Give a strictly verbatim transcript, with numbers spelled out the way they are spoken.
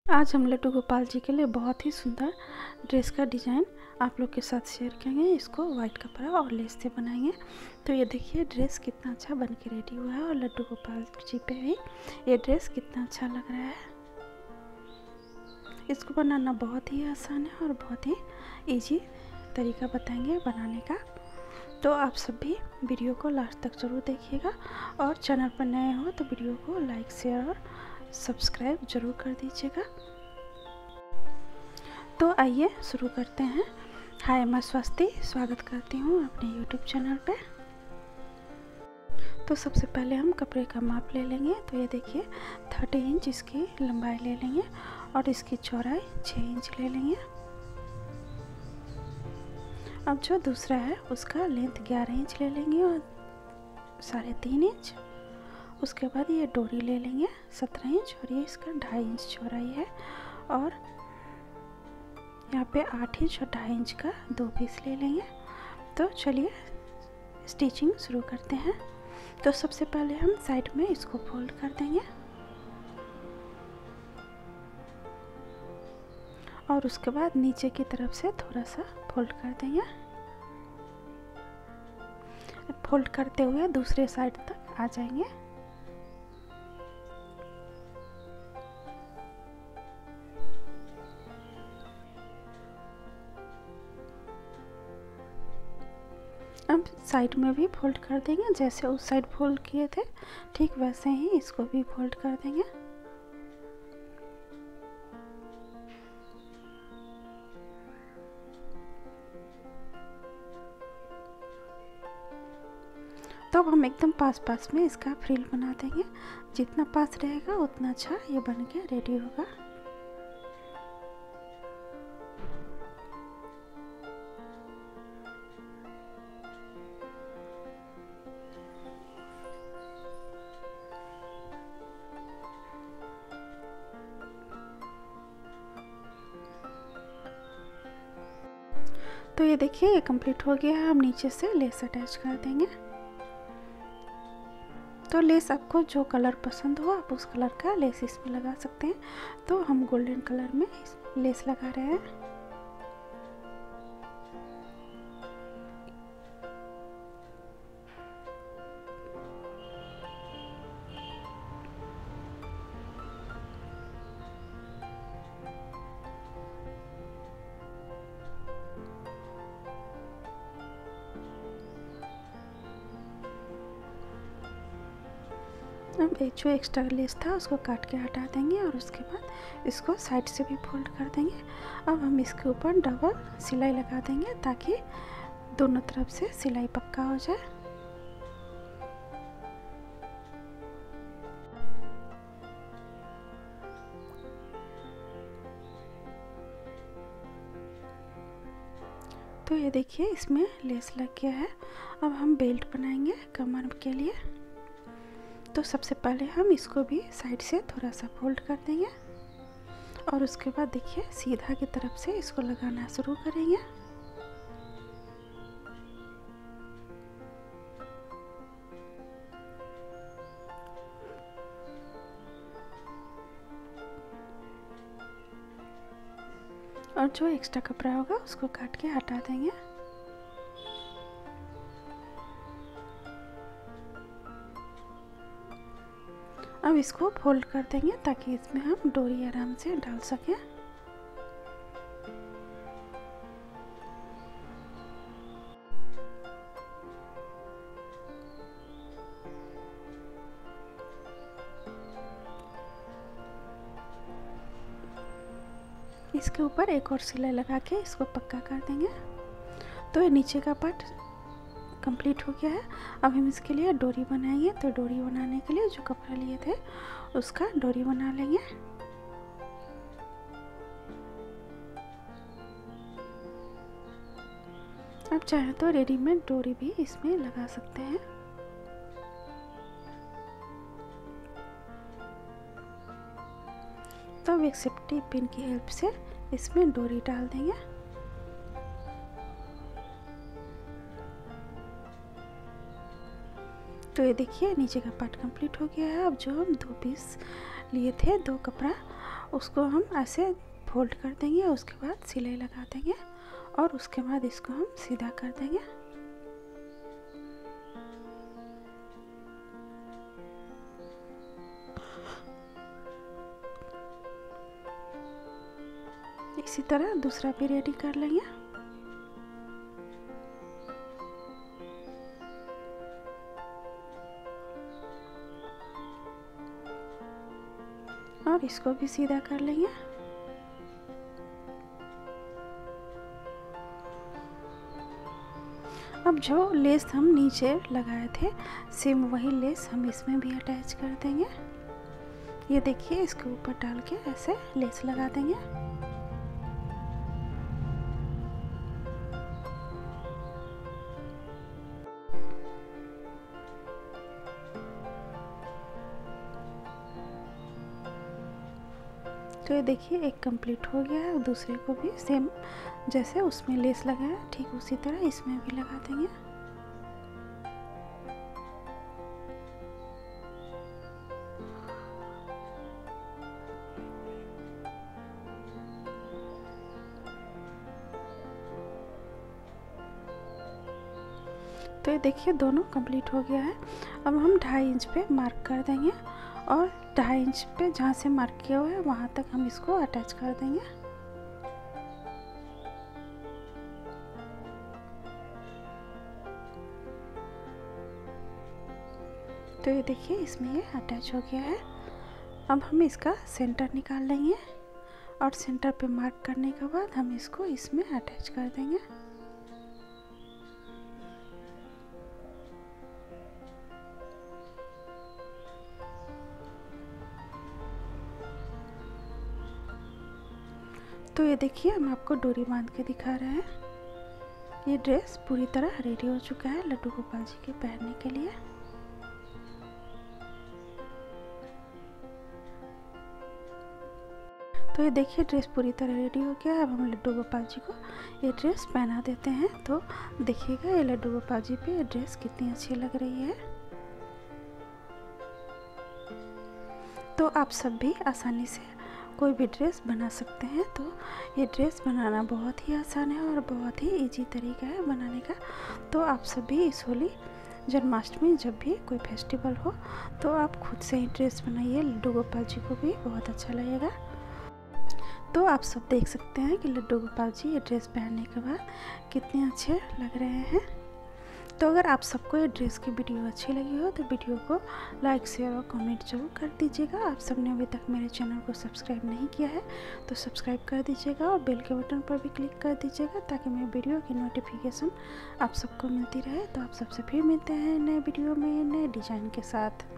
आज हम लड्डू गोपाल जी के लिए बहुत ही सुंदर ड्रेस का डिज़ाइन आप लोग के साथ शेयर करेंगे। इसको वाइट कपड़ा और लेस से बनाएंगे। तो ये देखिए ड्रेस कितना अच्छा बन के रेडी हुआ है और लड्डू गोपाल जी पे ही ये ड्रेस कितना अच्छा लग रहा है। इसको बनाना बहुत ही आसान है और बहुत ही इजी तरीका बताएंगे बनाने का। तो आप सब भी वीडियो को लास्ट तक ज़रूर देखिएगा और चैनल पर नए हो तो वीडियो को लाइक शेयर और सब्सक्राइब जरूर कर दीजिएगा। तो आइए शुरू करते हैं। हाय, मैं स्वस्ति स्वागत करती हूँ अपने यूट्यूब चैनल पे। तो सबसे पहले हम कपड़े का माप ले लेंगे। तो ये देखिए थर्टी इंच इसकी लंबाई ले लेंगे और इसकी चौड़ाई छः इंच ले लेंगे। अब जो दूसरा है उसका लेंथ ग्यारह इंच ले लेंगे और साढ़े तीन इंच। उसके बाद ये डोरी ले लेंगे सत्रह इंच और ये इसका ढाई इंच चौड़ाई है और यहाँ पे आठ इंच और ढाई इंच का दो पीस ले लेंगे। तो चलिए स्टिचिंग शुरू करते हैं। तो सबसे पहले हम साइड में इसको फोल्ड कर देंगे और उसके बाद नीचे की तरफ से थोड़ा सा फोल्ड कर देंगे। फोल्ड करते हुए दूसरे साइड तक आ जाएंगे। अब साइड में भी फोल्ड कर देंगे। जैसे उस साइड फोल्ड किए थे ठीक वैसे ही इसको भी फोल्ड कर देंगे। तो अब हम एकदम पास पास में इसका फ्रिल बना देंगे। जितना पास रहेगा उतना अच्छा ये बन के रेडी होगा। तो ये देखिए ये कंप्लीट हो गया है। हम नीचे से लेस अटैच कर देंगे। तो लेस आपको जो कलर पसंद हो आप उस कलर का लेस इसमें लगा सकते हैं। तो हम गोल्डन कलर में लेस लगा रहे हैं। अब एक जो एक्स्ट्रा लेस था उसको काट के हटा देंगे और उसके बाद इसको साइड से भी फोल्ड कर देंगे। अब हम इसके ऊपर डबल सिलाई लगा देंगे ताकि दोनों तरफ से सिलाई पक्का हो जाए। तो ये देखिए इसमें लेस लग गया है। अब हम बेल्ट बनाएंगे कमर के लिए। तो सबसे पहले हम इसको भी साइड से थोड़ा सा फोल्ड कर देंगे और उसके बाद देखिए सीधा की तरफ से इसको लगाना शुरू करेंगे। और जो एक्स्ट्रा कपड़ा होगा उसको काट के हटा देंगे। अब इसको फोल्ड कर देंगे ताकि इसमें हम डोरी आराम से डाल सकें। इसके ऊपर एक और सिलाई लगा के इसको पक्का कर देंगे। तो ये नीचे का पार्ट कंप्लीट हो गया है। अब हम इसके लिए डोरी बनाएंगे। तो डोरी बनाने के लिए जो कपड़ा लिए थे उसका डोरी बना लेंगे। अब चाहे तो रेडीमेड डोरी भी इसमें लगा सकते हैं। तो अब एक सेफ्टी पिन की हेल्प से इसमें डोरी डाल देंगे। तो ये देखिए नीचे का पार्ट कंप्लीट हो गया है। अब जो हम दो पीस लिए थे, दो कपड़ा, उसको हम ऐसे फोल्ड कर देंगे, उसके बाद सिलाई लगा देंगे और उसके बाद इसको हम सीधा कर देंगे। इसी तरह दूसरा भी रेडी कर लेंगे। और इसको भी सीधा कर लेंगे। अब जो लेस हम नीचे लगाए थे सेम वही लेस हम इसमें भी अटैच कर देंगे। ये देखिए, इसके ऊपर डाल के ऐसे लेस लगा देंगे। तो ये देखिए एक कंप्लीट हो गया है। दूसरे को भी सेम जैसे उसमें लेस लगाया ठीक उसी तरह इसमें भी लगा देंगे। तो ये देखिए दोनों कंप्लीट हो गया है। अब हम ढाई इंच पे मार्क कर देंगे और ढाई इंच पे जहाँ से मार्क किया हुआ है वहाँ तक हम इसको अटैच कर देंगे। तो ये देखिए इसमें ये अटैच हो गया है। अब हम इसका सेंटर निकाल लेंगे और सेंटर पे मार्क करने के बाद हम इसको इसमें अटैच कर देंगे। तो ये देखिए हम आपको डोरी बांध के दिखा रहे हैं। ये ड्रेस पूरी तरह रेडी हो चुका है लड्डू गोपाल जी के पहनने के लिए। तो ये देखिए ड्रेस पूरी तरह रेडी हो गया है। अब हम लड्डू गोपाल जी को ये ड्रेस पहना देते हैं। तो देखिएगा ये लड्डू गोपाल जी पे ये ड्रेस कितनी अच्छी लग रही है। तो आप सब भी आसानी से कोई भी ड्रेस बना सकते हैं। तो ये ड्रेस बनाना बहुत ही आसान है और बहुत ही इजी तरीका है बनाने का। तो आप सभी इस होली जन्माष्टमी जब भी कोई फेस्टिवल हो तो आप खुद से ही ड्रेस बनाइए। लड्डू गोपाल जी को भी बहुत अच्छा लगेगा। तो आप सब देख सकते हैं कि लड्डू गोपाल जी ये ड्रेस पहनने के बाद कितने अच्छे लग रहे हैं। तो अगर आप सबको ये ड्रेस की वीडियो अच्छी लगी हो तो वीडियो को लाइक शेयर और कमेंट जरूर कर दीजिएगा। आप सबने अभी तक मेरे चैनल को सब्सक्राइब नहीं किया है तो सब्सक्राइब कर दीजिएगा और बेल के बटन पर भी क्लिक कर दीजिएगा ताकि मेरे वीडियो की नोटिफिकेशन आप सबको मिलती रहे। तो आप सबसे फिर मिलते हैं नए वीडियो में नए डिज़ाइन के साथ।